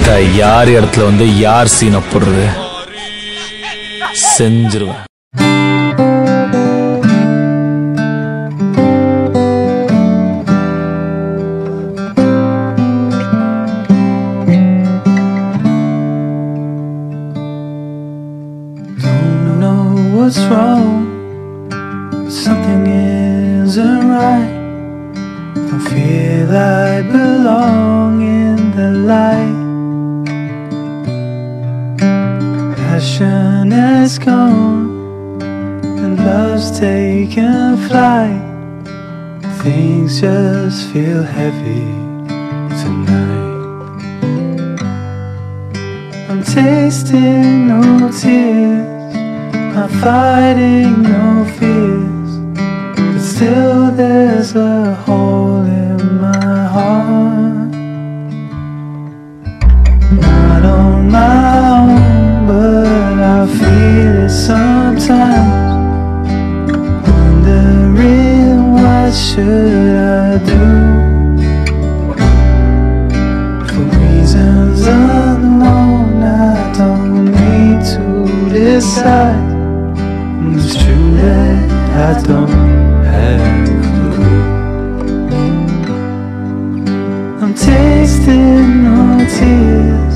விட்டா யார் இடத்துல வந்து யார் சீனை போடுறது செஞ்சிருவேன். Don't know what's wrong, something isn't right. Don't feel I belong in the light. Passion has gone and love's taken flight. Things just feel heavy tonight. I'm tasting no tears, I'm fighting no fears, but still there's a hole in my heart. Not on my own, but I feel it sometimes. Wondering what should I do? For reasons unknown, I don't need to decide. It's true that I don't have a clue. I'm tasting no tears,